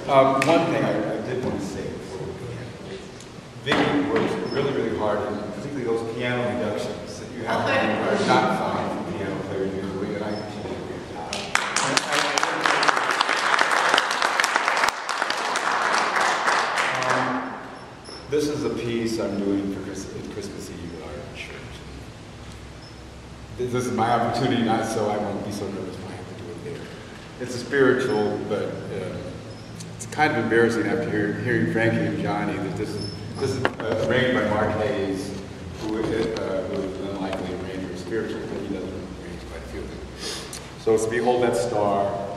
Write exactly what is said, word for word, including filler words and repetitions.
Um, one thing I, I did want to say before we begin. Vicky works really, really hard, and particularly those piano reductions that you have to do are not fine for piano players usually, and I think she did a great job. Um, this is a piece I'm doing for Christmas, Christmas Eve at our church. This is my opportunity, not so I won't be so nervous when I have to do it there. It's a spiritual, but uh, it's kind of embarrassing after hear, hearing Frankie and Johnny that this is this is uh, arranged by Mark Hayes, who is, uh, who is an unlikely arranger of spiritual, but he doesn't arrange quite a few of them. So it's Behold That Star.